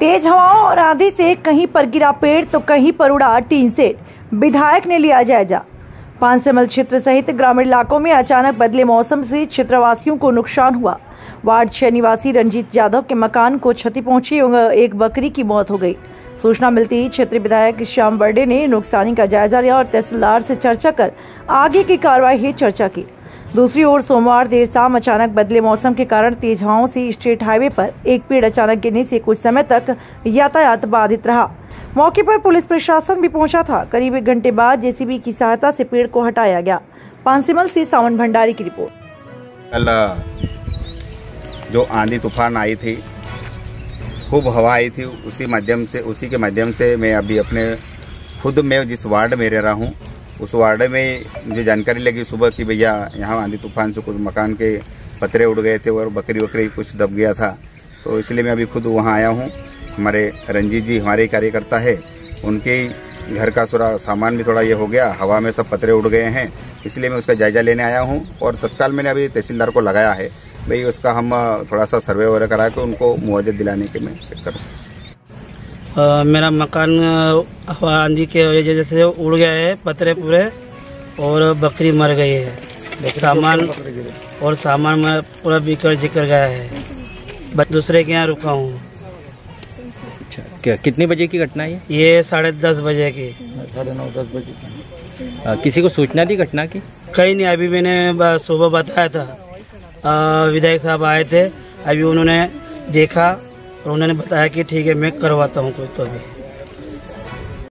तेज हवाओं और आंधी से कहीं पर गिरा पेड़ तो कहीं पर उड़ा टीन सेट। विधायक ने लिया जायजा। पांसेमल क्षेत्र सहित ग्रामीण इलाकों में अचानक बदले मौसम से क्षेत्रवासियों को नुकसान हुआ। वार्ड 6 निवासी रंजीत यादव के मकान को क्षति पहुंची और एक बकरी की मौत हो गई। सूचना मिलते ही क्षेत्रीय विधायक श्याम बर्डे ने नुकसानी का जायजा लिया और तहसीलदार से चर्चा कर आगे की कार्रवाई की चर्चा की। दूसरी ओर सोमवार देर शाम अचानक बदले मौसम के कारण तेज हवाओं से स्टेट हाईवे पर एक पेड़ अचानक गिरने से कुछ समय तक यातायात बाधित रहा। मौके पर पुलिस प्रशासन भी पहुंचा था। करीब 1 घंटे बाद जेसीबी की सहायता से पेड़ को हटाया गया। पांसेमल से सावन भंडारी की रिपोर्ट। कल जो आंधी तूफान आई थी, खूब हवा आई थी, उसी के माध्यम से मैं अभी अपने खुद में जिस वार्ड में रह रहा हूँ उस वार्ड में मुझे जानकारी लगी सुबह कि भैया यहाँ आंधी तूफान से कुछ मकान के पतरे उड़ गए थे और बकरी कुछ दब गया था। तो इसलिए मैं अभी खुद वहाँ आया हूँ। हमारे रंजीत जी हमारे कार्यकर्ता है, उनके घर का थोड़ा सामान भी थोड़ा ये हो गया, हवा में सब पतरे उड़ गए हैं, इसलिए मैं उसका जायजा लेने आया हूँ। और तत्काल मैंने अभी तहसीलदार को लगाया है भाई उसका हम थोड़ा सा सर्वे वगैरह करा के उनको मुआवजा दिलाने के मैं करूँ। मेरा मकान हवा आंधी के वजह से उड़ गया है पतरे पूरे, और बकरी मर गई है। सामान में पूरा बिखर जिकर गया है। बस दूसरे के यहाँ रुका हूँ। क्या कितने बजे की घटना है ये 10:30 बजे की। 9:30 बजे। किसी को सूचना दी घटना की? कहीं नहीं, अभी मैंने सुबह बताया था। विधायक साहब आए थे, अभी उन्होंने देखा और उन्होंने बताया कि ठीक है मैं करवाता हूँ कोई तो अभी।